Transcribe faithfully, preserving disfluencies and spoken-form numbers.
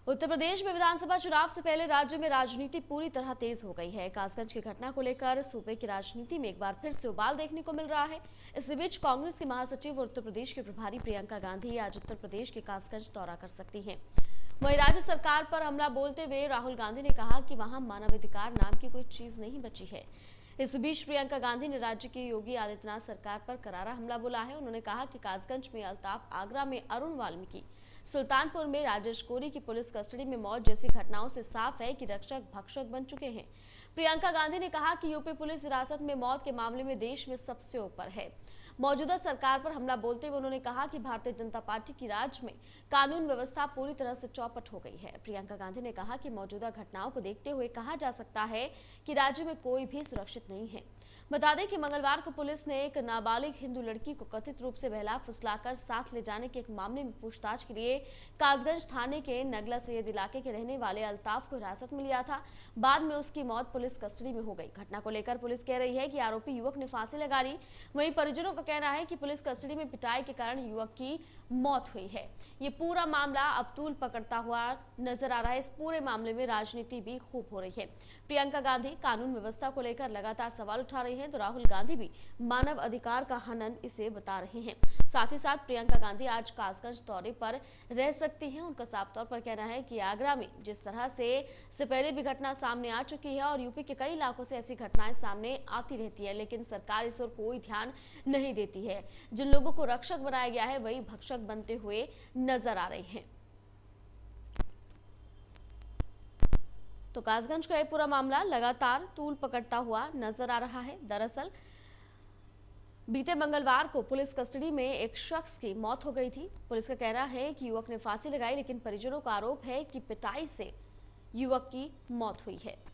उत्तर प्रदेश में विधानसभा चुनाव से पहले राज्य में राजनीति पूरी तरह तेज हो गई है। कासगंज की घटना को लेकर सूबे की राजनीति में एक बार फिर से उबाल देखने को मिल रहा है। इसी बीच कांग्रेस की महासचिव और उत्तर प्रदेश के प्रभारी प्रियंका गांधी आज उत्तर प्रदेश के कासगंज दौरा कर सकती हैं। वहीं राज्य सरकार पर हमला बोलते हुए राहुल गांधी ने कहा कि वहां मानवाधिकार नाम की कोई चीज नहीं बची है। इस बीच प्रियंका गांधी ने राज्य की योगी आदित्यनाथ सरकार पर करारा हमला बोला है। उन्होंने कहा कि कासगंज में अल्ताफ, आगरा में अरुण वाल्मीकि, सुल्तानपुर में राजेश कोरी की पुलिस कस्टडी में मौत जैसी घटनाओं से साफ है कि रक्षक भक्षक बन चुके हैं। प्रियंका गांधी ने कहा कि यूपी पुलिस हिरासत में मौत के मामले में देश में सबसे ऊपर है। मौजूदा सरकार पर हमला बोलते हुए उन्होंने कहा कि भारतीय जनता पार्टी की राज में कानून व्यवस्था पूरी तरह से चौपट हो गई है। प्रियंका गांधी ने कहा कि मौजूदा घटनाओं को देखते हुए कहा जा सकता है कि राज्य में कोई भी सुरक्षित नहीं है। बता दें कि मंगलवार को पुलिस ने एक नाबालिग हिंदू लड़की को कथित रूप से बहला फुसलाकर साथ ले जाने के एक मामले में पूछताछ के लिए कासगंज थाने के नगला सैयद इलाके के रहने वाले अल्ताफ को हिरासत में लिया था। बाद में उसकी मौत पुलिस कस्टडी में हो गई। घटना को लेकर पुलिस कह रही है कि आरोपी युवक ने फांसी लगा ली। वहीं परिजनों का कहना है कि पुलिस कस्टडी में पिटाई के कारण युवक की मौत हुई है। ये पूरा मामला अब तूल पकड़ता हुआ नजर आ रहा है। इस पूरे मामले में राजनीति भी खूब हो रही है। प्रियंका गांधी कानून व्यवस्था को लेकर लगातार सवाल उठा रही हैं, तो राहुल गांधी भी मानव अधिकार का हनन इसे बता रहे हैं। साथ ही साथ प्रियंका गांधी आज कासगंज दौरे पर रह सकती हैं। उनका साफ तौर पर कहना है कि आगरा में जिस तरह से इससे पहले भी घटना सामने आ चुकी है और यूपी के कई इलाकों से ऐसी घटनाएं सामने आती रहती है, लेकिन सरकार इस ओर कोई ध्यान नहीं देती है। जिन लोगों को रक्षक बनाया गया है वही भक्षक बनते हुए नजर आ रहे हैं। तो कासगंज का यह पूरा मामला लगातार तूल पकड़ता हुआ नजर आ रहा है। दरअसल बीते मंगलवार को पुलिस कस्टडी में एक शख्स की मौत हो गई थी। पुलिस का कहना है कि युवक ने फांसी लगाई, लेकिन परिजनों का आरोप है कि पिटाई से युवक की मौत हुई है।